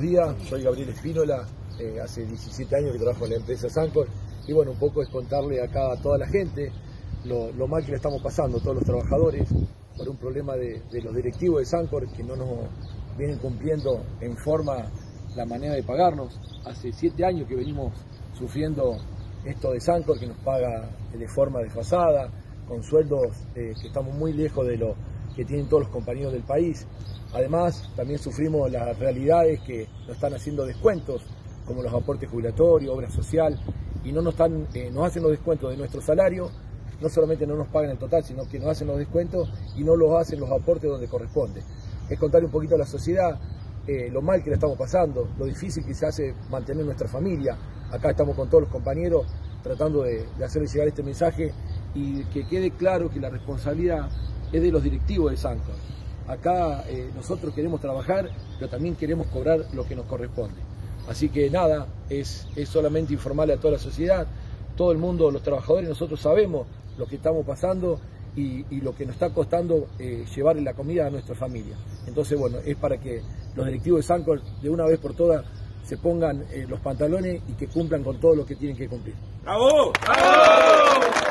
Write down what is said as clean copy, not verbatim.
buenos días, soy Gabriel Espínola, hace 17 años que trabajo en la empresa Sancor y bueno, un poco es contarle acá a toda la gente lo mal que le estamos pasando, todos los trabajadores, por un problema de los directivos de Sancor que no nos vienen cumpliendo en forma la manera de pagarnos. Hace 7 años que venimos sufriendo esto de Sancor, que nos paga de forma desfasada, con sueldos que estamos muy lejos de lo que tienen todos los compañeros del país. Además, también sufrimos las realidades que nos están haciendo descuentos, como los aportes jubilatorios, obra social, y no nos hacen los descuentos de nuestro salario. No solamente no nos pagan el total, sino que nos hacen los descuentos y no los hacen los aportes donde corresponde. Es contarle un poquito a la sociedad lo mal que la estamos pasando, lo difícil que se hace mantener nuestra familia. Acá estamos con todos los compañeros tratando de hacerles llegar este mensaje y que quede claro que la responsabilidad es de los directivos de Sancor. Acá nosotros queremos trabajar, pero también queremos cobrar lo que nos corresponde. Así que nada, es solamente informarle a toda la sociedad, todo el mundo, los trabajadores, nosotros sabemos lo que estamos pasando y lo que nos está costando llevarle la comida a nuestra familia. Entonces, bueno, es para que los directivos de Sancor de una vez por todas se pongan los pantalones y que cumplan con todo lo que tienen que cumplir. ¡Bravo! ¡Bravo!